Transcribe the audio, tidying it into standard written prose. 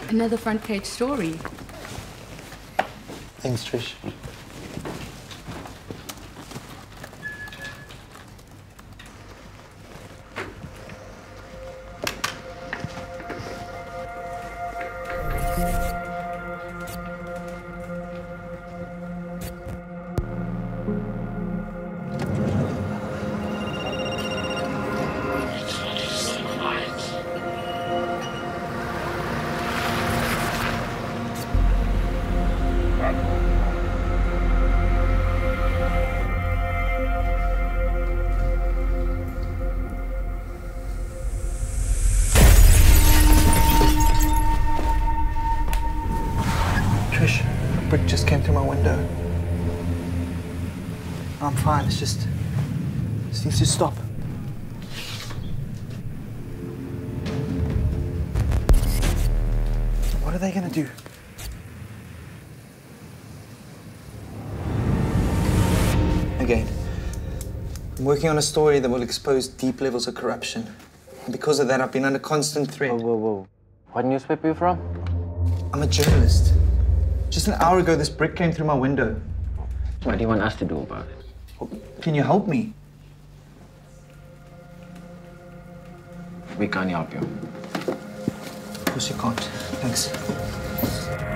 Another front page story. Thanks, Trish. Trish, a brick just came through my window. I'm fine, it just needs to stop. What are they gonna do? Again, I'm working on a story that will expose deep levels of corruption. Because of that, I've been under constant threat. Whoa. What newspaper are you from? I'm a journalist. Just an hour ago, this brick came through my window. What do you want us to do about it? Can you help me? We can't help you. Of course you can't. Thanks.